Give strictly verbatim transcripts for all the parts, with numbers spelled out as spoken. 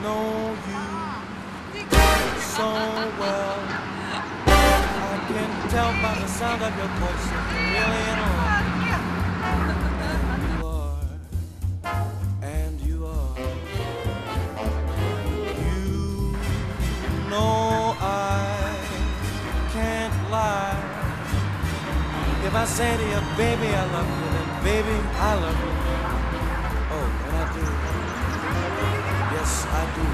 know you so well. I can tell by the sound of your voice that you're really in love. And you are, and you are. You know I can't lie. If I say to you, baby, I love you, then baby, I love you. Oh, and I do. Yes, I do.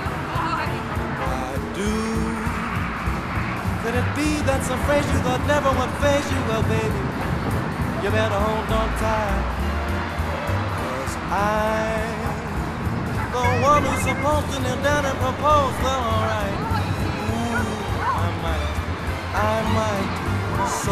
I do. Could it be that some phrase you thought never would faze you? Well, baby, you better hold on tight. Cause I'm the one who's supposed to kneel down and propose. Well, alright. Ooh, I might, I might. So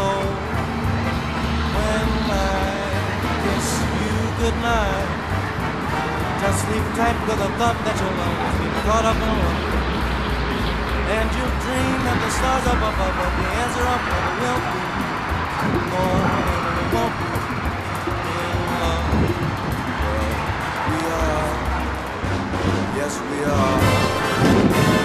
when I kiss you goodnight, just sleep tight with a thought that you'll always be caught up in love. And you'll dream that the stars up above, but the answer up never will be. More than we won't be in love. Well, we are. Yes, we are.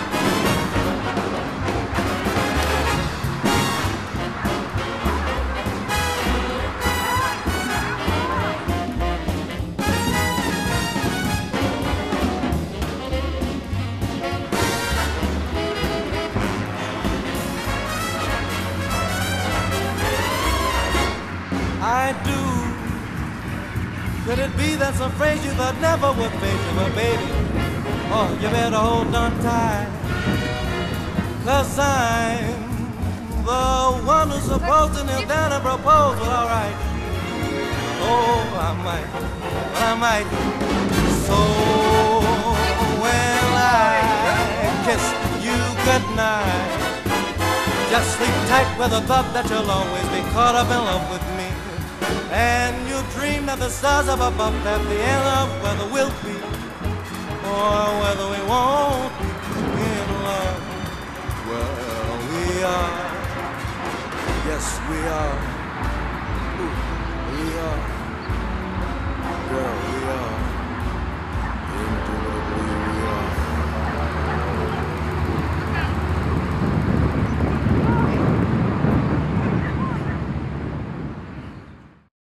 I do. Could it be that's a phrase you thought never would face you, but baby, oh, you better hold on tight. Cause I'm the one who's supposed to kneel down and propose. Well, alright. Oh, I might. Well, I might. So when I kiss you goodnight, just sleep tight with the thought that you'll always be caught up in love with me. And you dream that the stars up above at the end of whether we'll be or whether we won't be in love. Well, we are. Yes, we are.